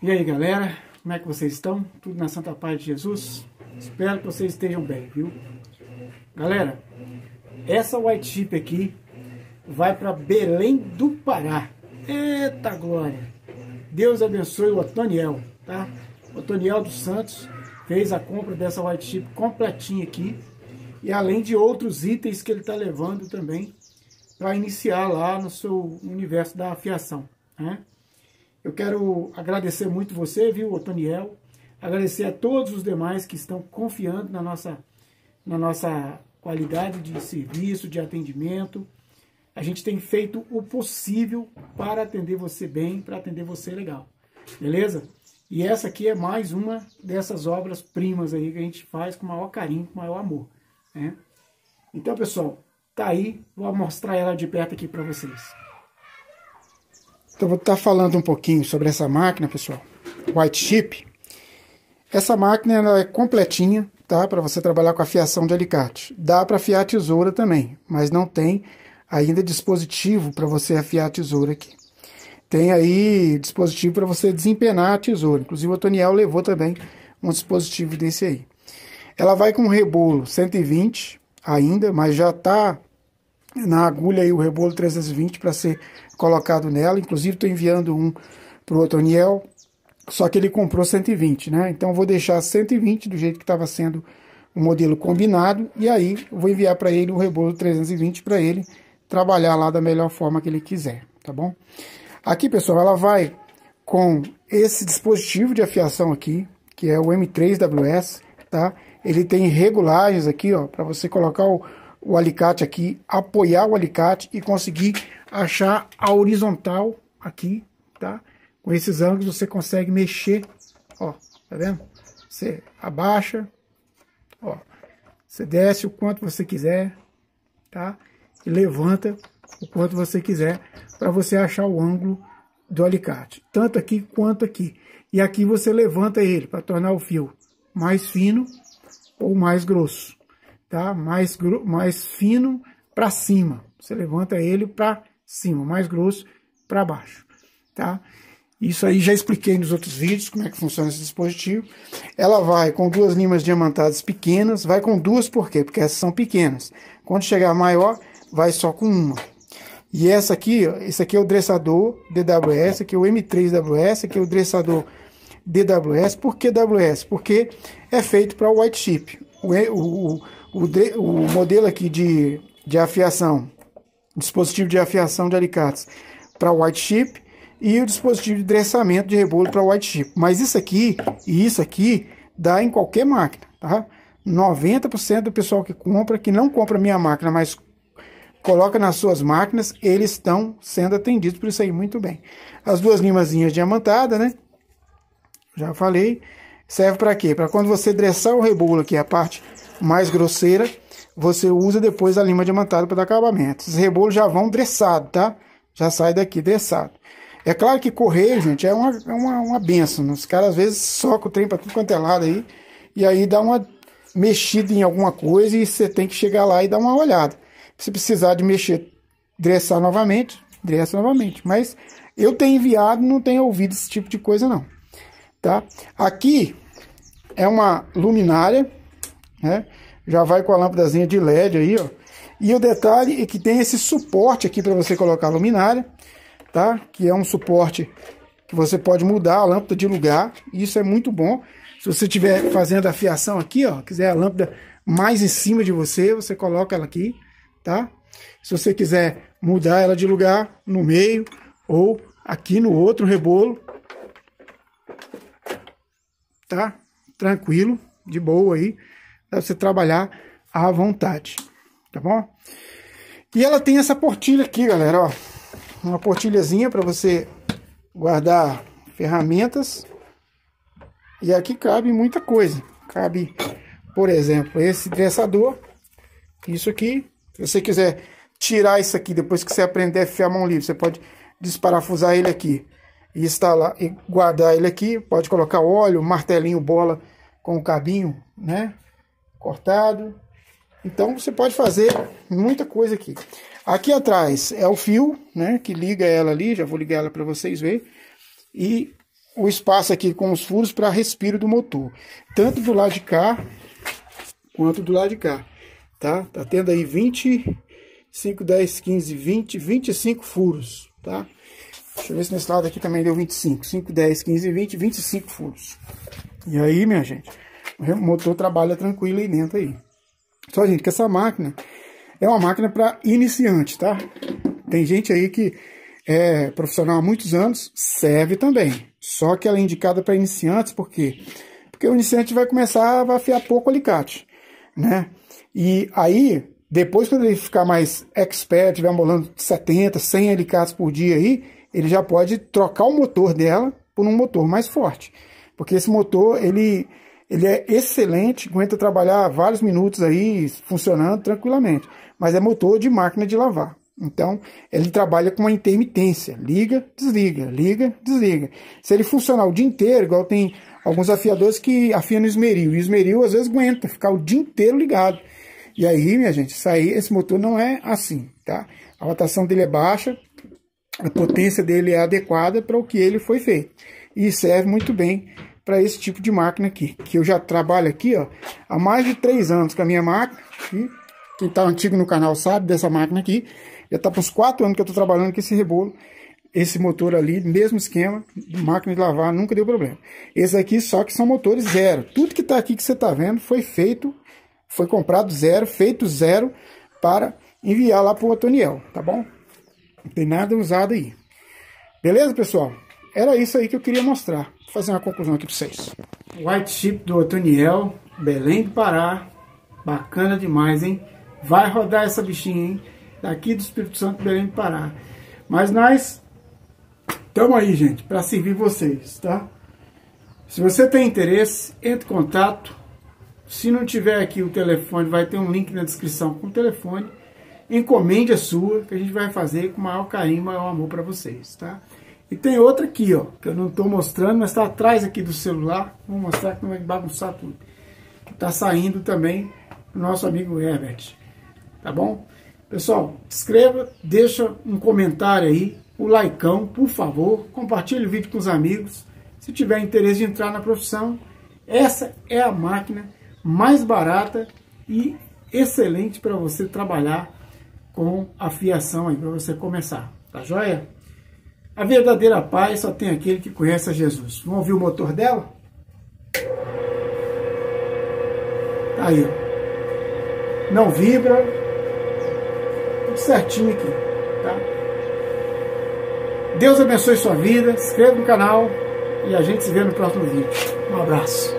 E aí, galera, como é que vocês estão? Tudo na santa paz de Jesus? Espero que vocês estejam bem, viu? Galera, essa white chip aqui vai para Belém do Pará. Eita glória! Deus abençoe o Otoniel, tá? O Otoniel dos Santos fez a compra dessa white chip completinha aqui, e além de outros itens que ele está levando também para iniciar lá no seu universo da afiação, né? Eu quero agradecer muito você, viu, Otoniel? Agradecer a todos os demais que estão confiando na nossa qualidade de serviço, de atendimento. A gente tem feito o possível para atender você bem, para atender você legal. Beleza? E essa aqui é mais uma dessas obras-primas aí que a gente faz com o maior carinho, com o maior amor, né? Então, pessoal, tá aí. Vou mostrar ela de perto aqui para vocês. Então, vou estar falando um pouquinho sobre essa máquina, pessoal. White chip. Essa máquina ela é completinha, tá? Para você trabalhar com a fiação de alicate. Dá para afiar a tesoura também, mas não tem ainda dispositivo para você afiar a tesoura aqui. Tem aí dispositivo para você desempenar a tesoura. Inclusive o Otoniel levou também um dispositivo desse aí. Ela vai com um rebolo 120 ainda, mas já está na agulha aí o rebolo 320 para ser colocado nela. Inclusive estou enviando um para o Otoniel, só que ele comprou 120, né? Então vou deixar 120 do jeito que estava sendo o modelo combinado, e aí eu vou enviar para ele o rebolo 320 para ele trabalhar lá da melhor forma que ele quiser, tá bom? Aqui, pessoal, ela vai com esse dispositivo de afiação aqui, que é o M3WS, tá? Ele tem regulagens aqui, ó, para você colocar o alicate aqui, apoiar o alicate e conseguir achar a horizontal aqui, tá? Com esses ângulos você consegue mexer, ó, tá vendo? Você abaixa, ó, você desce o quanto você quiser, tá? E levanta o quanto você quiser para você achar o ângulo do alicate, tanto aqui quanto aqui. E aqui você levanta ele para tornar o fio mais fino ou mais grosso, tá? Mais fino para cima, você levanta ele para cima, mais grosso para baixo, tá? Isso aí já expliquei nos outros vídeos como é que funciona esse dispositivo. Ela vai com duas limas diamantadas pequenas, vai com duas por quê? Porque essas são pequenas. Quando chegar maior, vai só com uma. E essa aqui, ó, esse aqui é o dressador DWS, aqui é o M3WS, aqui é o dressador DWS. Por que WS? Porque é feito para o white chip. O modelo aqui de afiação, dispositivo de afiação de alicates para o white chip, e o dispositivo de dressamento de rebolo para o white chip. Mas isso aqui e isso aqui dá em qualquer máquina, tá? 90% do pessoal que não compra minha máquina, mas coloca nas suas máquinas, eles estão sendo atendidos por isso aí muito bem. As duas limazinhas diamantadas, né? Já falei. Serve para quê? Para quando você dressar o rebolo aqui, a parte mais grosseira, você usa depois a lima diamantada para dar acabamento. Esses rebolos já vão dressados, tá? Já sai daqui dressado. É claro que correio, gente, é uma benção. Os caras às vezes socam o trem para tudo quanto é lado aí, e aí dá uma mexida em alguma coisa e você tem que chegar lá e dar uma olhada. Se precisar de mexer, dressar novamente, dressa novamente. Mas eu tenho enviado, não tenho ouvido esse tipo de coisa não, tá? Aqui é uma luminária, né? Já vai com a lâmpadazinha de LED aí, ó. E o detalhe é que tem esse suporte aqui para você colocar a luminária, tá? Que é um suporte que você pode mudar a lâmpada de lugar. Isso é muito bom. Se você estiver fazendo a fiação aqui, ó, quiser a lâmpada mais em cima de você, você coloca ela aqui, tá? Se você quiser mudar ela de lugar no meio ou aqui no outro rebolo, tá? Tranquilo, de boa aí, para você trabalhar à vontade, tá bom? E ela tem essa portilha aqui, galera, ó. Uma portilhazinha para você guardar ferramentas. E aqui cabe muita coisa. Cabe, por exemplo, esse dressador. Isso aqui. Se você quiser tirar isso aqui depois que você aprender a afiar a mão livre, você pode desparafusar ele aqui e instalar e guardar ele aqui. Pode colocar óleo, martelinho, bola com o cabinho, né, cortado. Então você pode fazer muita coisa aqui. Aqui atrás é o fio, né, que liga ela ali. Já vou ligar ela para vocês verem. E o espaço aqui com os furos para respiro do motor, tanto do lado de cá quanto do lado de cá, tá? Tá tendo aí 25, 10, 15, 20, 25 furos, tá? Deixa eu ver se nesse lado aqui também deu 25, 5, 10, 15, 20, 25 furos. E aí, minha gente, o motor trabalha tranquilo aí dentro aí. Só, gente, que essa máquina é uma máquina para iniciante, tá? Tem gente aí que é profissional há muitos anos, serve também. Só que ela é indicada para iniciantes, por quê? Porque o iniciante vai começar a afiar pouco alicate, né? E aí, depois quando ele ficar mais expert, tiver molando 70, 100 alicates por dia aí, ele já pode trocar o motor dela por um motor mais forte. Porque esse motor, ele é excelente, aguenta trabalhar vários minutos aí, funcionando tranquilamente. Mas é motor de máquina de lavar. Então, ele trabalha com uma intermitência. Liga, desliga, liga, desliga. Se ele funcionar o dia inteiro, igual tem alguns afiadores que afiam no esmeril. E o esmeril, às vezes, aguenta ficar o dia inteiro ligado. E aí, minha gente, esse motor não é assim, tá? A rotação dele é baixa, a potência dele é adequada para o que ele foi feito. E serve muito bem para esse tipo de máquina aqui, que eu já trabalho aqui, ó, há mais de 3 anos com a minha máquina. E quem está antigo no canal sabe dessa máquina aqui. Já está por uns 4 anos que eu estou trabalhando com esse rebolo. Esse motor ali, mesmo esquema, máquina de lavar, nunca deu problema. Esse aqui só que são motores zero. Tudo que está aqui que você está vendo foi feito, foi comprado zero, feito zero para enviar lá para o Otoniel, tá bom? Não tem nada usado aí. Beleza, pessoal? Era isso aí que eu queria mostrar. Vou fazer uma conclusão aqui para vocês. White Chip do Otoniel, Belém do Pará. Bacana demais, hein? Vai rodar essa bichinha, hein? Daqui do Espírito Santo, Belém do Pará. Mas nós estamos aí, gente, para servir vocês, tá? Se você tem interesse, entre em contato. Se não tiver aqui o telefone, vai ter um link na descrição com o telefone. Encomende a sua, que a gente vai fazer com o maior carinho, maior amor para vocês, tá? E tem outra aqui, ó, que eu não estou mostrando, mas está atrás aqui do celular. Vou mostrar que não vai bagunçar tudo. Está saindo também o nosso amigo Herbert, tá bom? Pessoal, inscreva, deixa um comentário aí, o likeão, por favor, compartilhe o vídeo com os amigos. Se tiver interesse de entrar na profissão, essa é a máquina mais barata e excelente para você trabalhar com a fiação aí, para você começar, tá joia? A verdadeira paz só tem aquele que conhece a Jesus. Vamos ouvir o motor dela? Tá aí, ó. Não vibra. Tudo certinho aqui, tá? Deus abençoe sua vida. Se inscreva no canal e a gente se vê no próximo vídeo. Um abraço.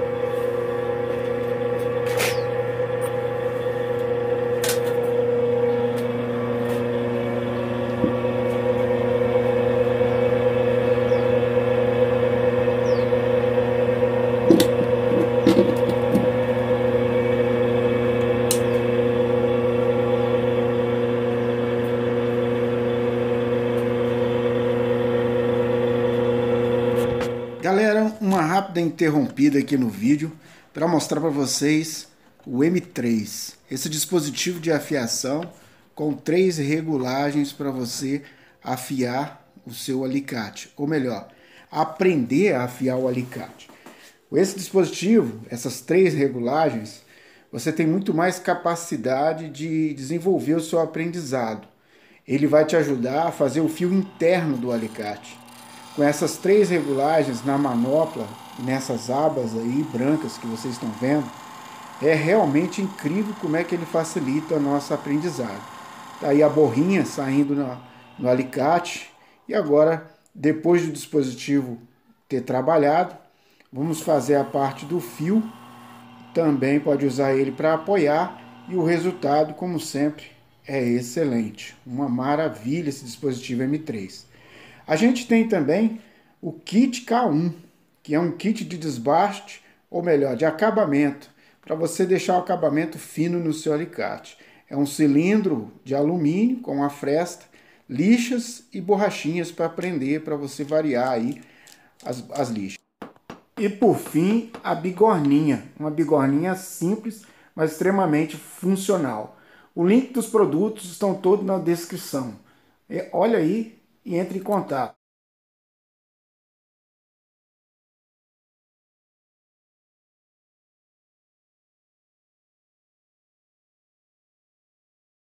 Galera, uma rápida interrompida aqui no vídeo para mostrar para vocês o M3, esse dispositivo de afiação com 3 regulagens para você afiar o seu alicate, ou melhor, aprender a afiar o alicate. Com esse dispositivo, essas 3 regulagens, você tem muito mais capacidade de desenvolver o seu aprendizado. Ele vai te ajudar a fazer o fio interno do alicate. Com essas 3 regulagens na manopla, nessas abas aí brancas que vocês estão vendo, é realmente incrível como é que ele facilita a nossa aprendizagem. Tá aí a borrinha saindo no alicate. E agora, depois do dispositivo ter trabalhado, vamos fazer a parte do fio. Também pode usar ele para apoiar e o resultado, como sempre, é excelente. Uma maravilha esse dispositivo M3. A gente tem também o kit K1, que é um kit de desbaste, ou melhor, de acabamento, para você deixar o acabamento fino no seu alicate. É um cilindro de alumínio com uma fresta, lixas e borrachinhas para prender, para você variar aí as lixas. E por fim, a bigorninha, uma bigorninha simples, mas extremamente funcional. O link dos produtos estão todos na descrição. Olha aí e entre em contato.